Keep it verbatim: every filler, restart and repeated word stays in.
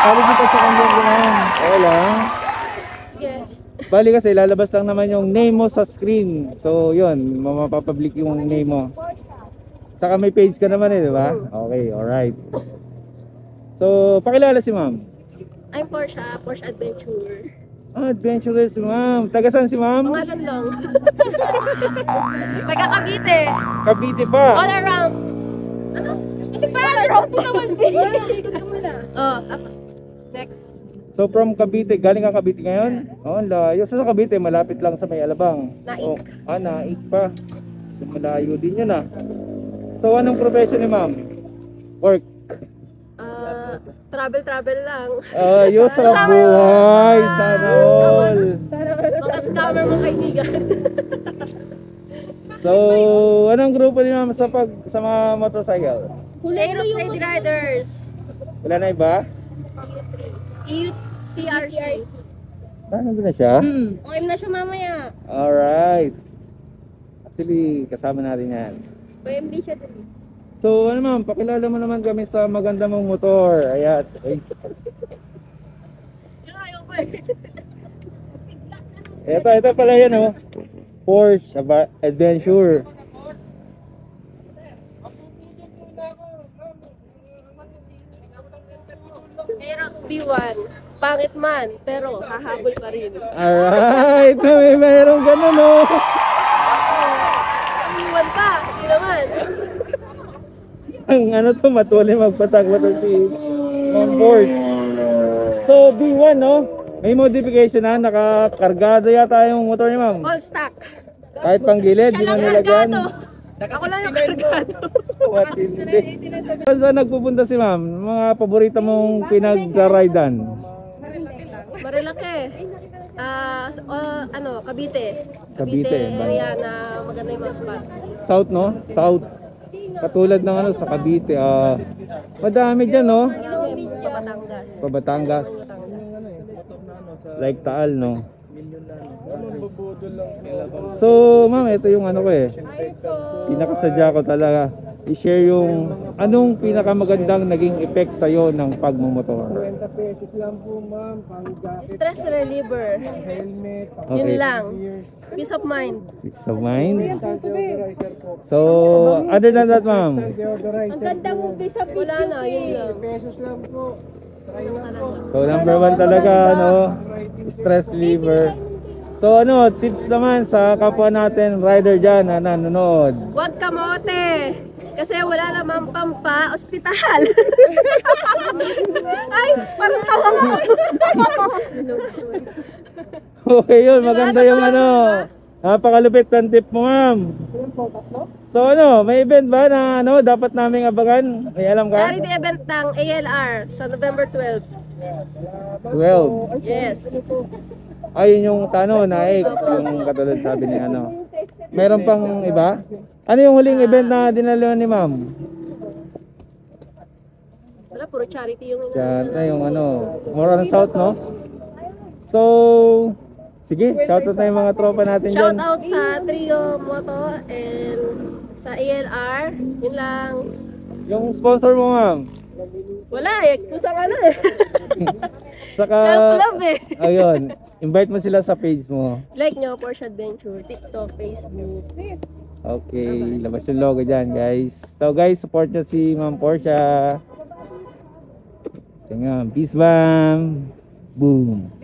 Bali dito sa kanya naman. Okay lang. Sige. Bali kasi lalabas lang naman yung name mo sa screen. So yun, mapapublic yung name mo. Saka may page ka naman eh, di ba? Okay, alright. So, pakilala si ma'am. I'm Porsche, Porsche Adventure. Ah, adventurer si ma'am. Taga saan si ma'am? Pangalan lang. Taga Cavite. Cavite pa. All around. Ano? Hindi pa yan. All around naman din. Ikot ka muna. Oh, tapos next. So from Cavite, galing ka Cavite ngayon? Oh, ang layo. So, sa Cavite, malapit lang sa May Alabang. Naik. Oh, ah, Naik pa. Malayo din yun ah. So anong profession ni ma'am? Work. Ah, travel-travel lang. Ayos sa buhay. Sana all. Mga scammer mo kaibigan. So, anong grupo ni ma'am sa pag sa mga motorcycle? Aerox Lady Riders. Wala na iba? E U T R C. Ah, nandun na siya? Hmm. O M na siya mamaya. Alright. Actually, kasama natin yan. O M D siya din. So, ano ma'am, pakilala mo naman kami sa maganda mong motor. Ayan. Ay. Ito, ito pala yan oh. Porsche Adventure. Aerox B one. Pangit man, pero hahabol pa rin. Alright, may mayroong ganun oh. B one pa, hindi naman. Ang ano to, matuloy magpatakbo to si Ma'am Porsche. So B one no, may modification na, nakakargado yata yung motor ni ma'am. All stock. Kahit pang gilid, di na nilagyan. Ako lang yung kargado. What is it? Saan nagpupunta si ma'am? Mga paborito mong pinag-ridean? Marilaki. Ah, uh, uh, ano, Cavite. Cavite, Cavite area na maganda yung mga spots. South no? South. Katulad ng ano sa Cavite. Ah, madami diyan no? Sa Batangas. Sa Batangas. Like Taal no? So, ma'am, ito yung ano ko eh. Pinakasadya ko talaga i-share yung anong pinakamagandang naging effect sa'yo ng pagmumotor. Stress reliever. Yun Okay. lang. Peace of mind. Peace of mind. So, other than that, ma'am, Ang ganda mo, sa wala na, yun lang. so number one talaga, no? Stress reliever. So ano, tips naman sa kapwa natin rider dyan na nanonood. Huwag kamote. Kasi wala namang pampa, ospital. Ay, parang tawa mo. Okay yun, maganda yung ano. Napakalupit ng tip mo, ma'am. So ano, may event ba na ano dapat naming abangan? May alam ka? Charity event ng A L R sa November twelve. twelve. Yes. Ayun yung sa ano, Naik, yung katulad sabi ni ano. Meron pang iba? Ano yung huling event na dinalo ni ma'am? Wala, puro charity yung ina. Yan, na yung ano, more on south, no? So, sige, shoutout na yung mga tropa natin Shout dyan. out sa Trio Moto and sa A L R. Yun lang. Yung sponsor mo, ma'am. Wala eh, kusang ano eh. Saka, Self-love eh. ayun, invite mo sila sa page mo. Like nyo, Porsche Adventure, TikTok, Facebook. Okay, labas yung logo dyan, guys. So, guys, support nyo si Ma'am Porsche. Tingnan, peace bomb. Boom.